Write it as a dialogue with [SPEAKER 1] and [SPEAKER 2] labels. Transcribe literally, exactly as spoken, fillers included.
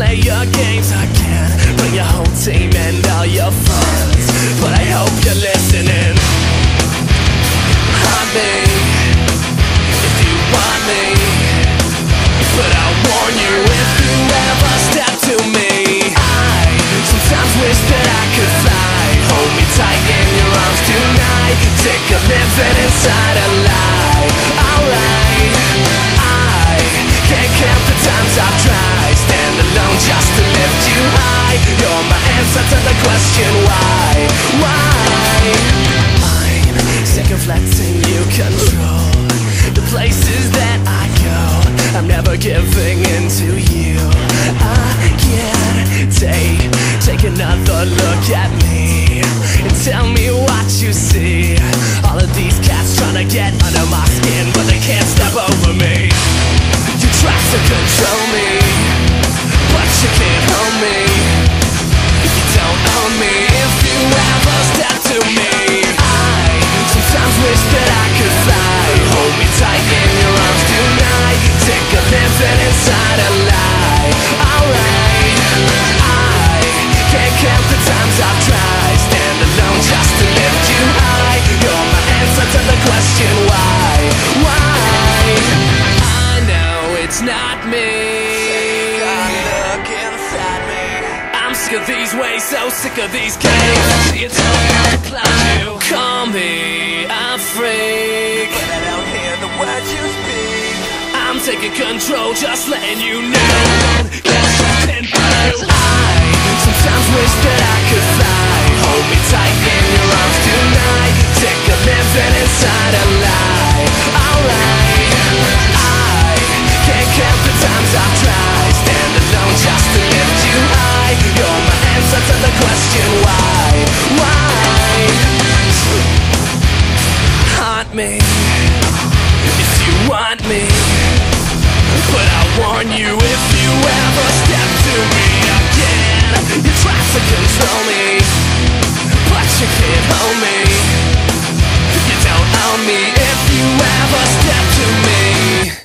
[SPEAKER 1] play your games again. Bring your whole team and all your friends, but I hope you're listening. Haunt me if you want me, but I warn you if you ever step to me. I sometimes wish that I could fly. Hold me tight in your arms tonight. Take a living inside a lie. Alright, I can't count the times I've tried. Stand alone just to lift you high. You're my answer to the question why. Why? Mine, sick of letting you control the places that I go. I'm never giving in to you. I can't take, take another look at me and tell me what you see. All of these cats trying to get under my skin, but they can't step over me. You try to control me, but you can't hold me. You don't own me if you ever step to me. I sometimes wish that I could fly. Hold me tight in your arms tonight. Take a living inside a lie. Alright, I can't count the times I've tried. Stand alone just to lift you high. You're my answer to the question why. Why? I know it's not me. Look inside me. I'm sick of these ways, so sick of these games. You tell me how to play. Call me a freak, but I don't hear the words you speak. I'm taking control, just letting you know. I sometimes wish that I could fly. Hold me tight in your arms tonight. Take a living inside a lie. Alright, I can't count the times I've tried. Stand alone just to lift you high. You're my answer to the question why. Why? Haunt me if you want me, but I warn you if you ever step to me again. You try to control me, but you can't hold me. You don't own me if you ever step to me.